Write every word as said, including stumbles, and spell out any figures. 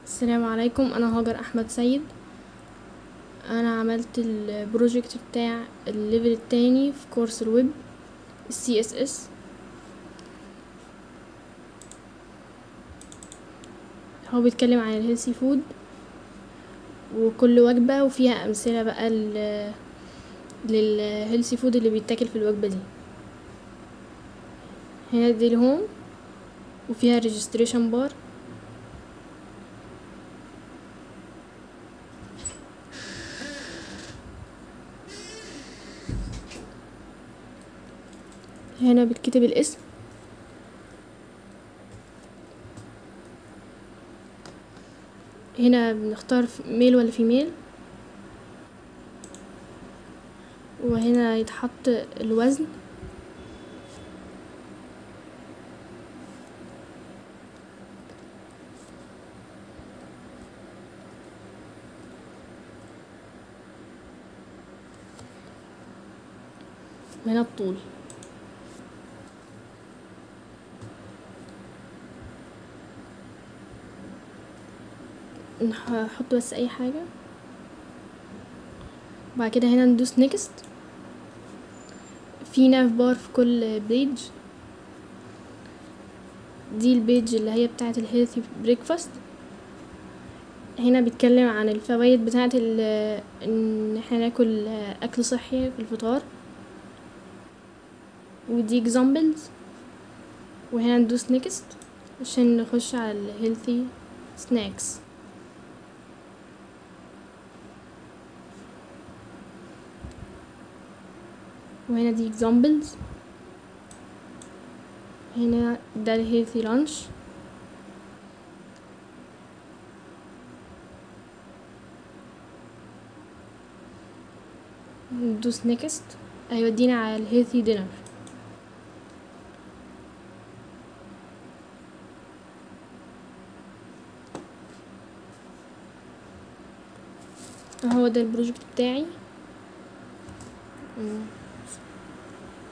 السلام عليكم، انا هاجر احمد سيد. انا عملت البروجكت بتاع الليفل التاني في كورس الويب السي اس اس. هو بيتكلم عن الهيلثي فود وكل وجبة وفيها امثلة بقى للهيلثي فود اللي بيتاكل في الوجبة دي. هنا دي الهوم وفيها ريجستريشن بار. هنا بتكتب الاسم. هنا بنختار ميل ولا فيميل، وهنا يتحط الوزن. وهنا الطول. نحط بس اي حاجة. بعد كده هنا ندوس نيكست. في ناف بار في كل بيج. دي البيج اللي هي بتاعه الهيلثي بريكفاست. هنا بيتكلم عن الفوائد بتاعه ان احنا ناكل اكل صحي في الفطار، ودي examples. وهنا ندوس نيكست عشان نخش على الهيلثي سناكس. وهنا دي examples. هنا ده الهيلثي لانش. ندوس نيكست هيودينا على الهيلثي دينر. هو ده البروجكت بتاعي.